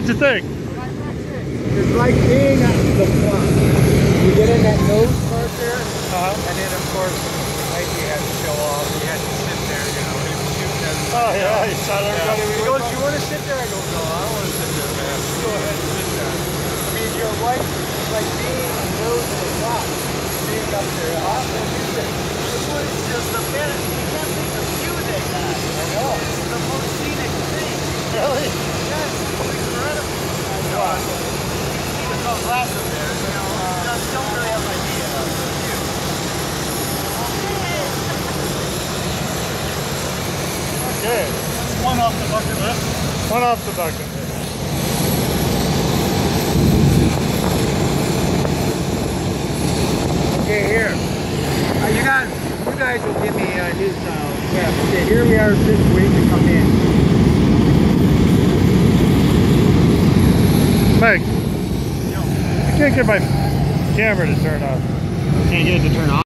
What'd you think? It's like being at the front. You get in that nose part there, and then of course, like he had to show off. He had to sit there, you know. He was shooting everybody. Oh yeah, he shot everybody. He goes, "You want to sit there?" I go, "No, I don't want to sit there, man. You go ahead and sit there." I mean, you're right. It's like being nose to the front. Being up there. This was just a minute. You can't think the view they had. I know. It's the most scenic thing. Really? Yes, it's incredible. I know. There's no glass up there, you know. Just don't really have an idea of the view. Okay. One off the bucket list. One off the bucket list. Okay, here. You guys will give me his test. Okay, here we are just waiting to come in. Mike, I can't get my camera to turn off. Can't get it to turn off.